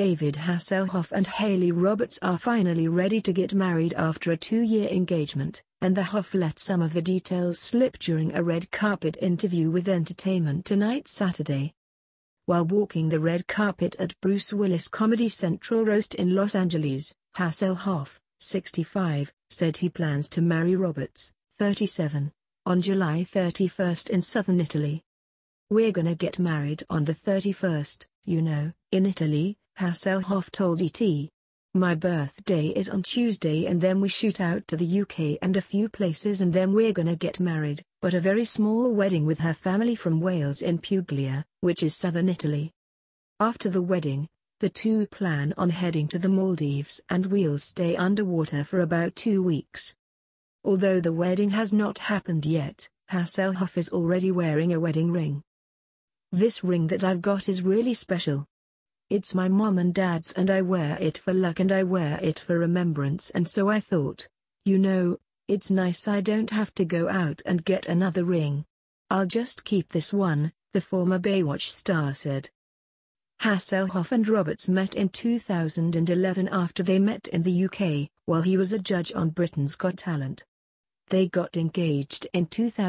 David Hasselhoff and Hayley Roberts are finally ready to get married after a 2-year engagement, and the Hoff let some of the details slip during a red carpet interview with Entertainment Tonight Saturday. While walking the red carpet at Bruce Willis Comedy Central Roast in Los Angeles, Hasselhoff, 65, said he plans to marry Roberts, 37, on July 31 in southern Italy. "We're gonna get married on the 31st, you know, in Italy," Hasselhoff told ET. "My birthday is on Tuesday and then we shoot out to the UK and a few places and then we're gonna get married, but a very small wedding with her family from Wales in Puglia, which is southern Italy. After the wedding, the two plan on heading to the Maldives and we'll stay underwater for about 2 weeks." Although the wedding has not happened yet, Hasselhoff is already wearing a wedding ring. "This ring that I've got is really special. It's my mom and dad's and I wear it for luck and I wear it for remembrance, and so I thought, you know, it's nice I don't have to go out and get another ring. I'll just keep this one," the former Baywatch star said. Hasselhoff and Roberts met in 2011 after they met in the UK, while he was a judge on Britain's Got Talent. They got engaged in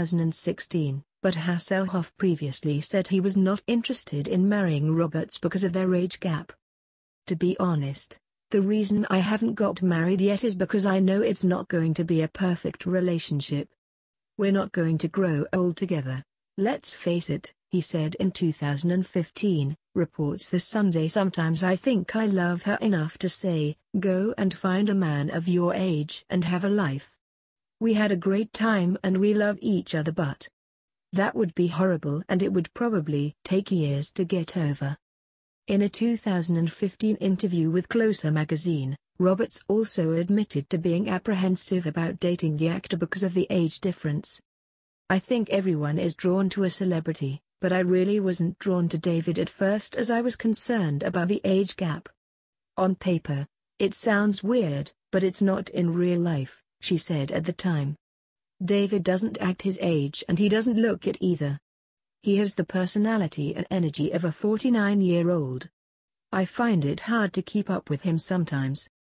2016. But Hasselhoff previously said he was not interested in marrying Roberts because of their age gap. "To be honest, the reason I haven't got married yet is because I know it's not going to be a perfect relationship. We're not going to grow old together, let's face it," he said in 2015, reports The Sunday. "Sometimes I think I love her enough to say, go and find a man of your age and have a life. We had a great time and we love each other, but that would be horrible and it would probably take years to get over." In a 2015 interview with Closer magazine, Roberts also admitted to being apprehensive about dating the actor because of the age difference. "I think everyone is drawn to a celebrity, but I really wasn't drawn to David at first as I was concerned about the age gap. On paper, it sounds weird, but it's not in real life," she said at the time. "David doesn't act his age and he doesn't look it either. He has the personality and energy of a 49-year-old. I find it hard to keep up with him sometimes."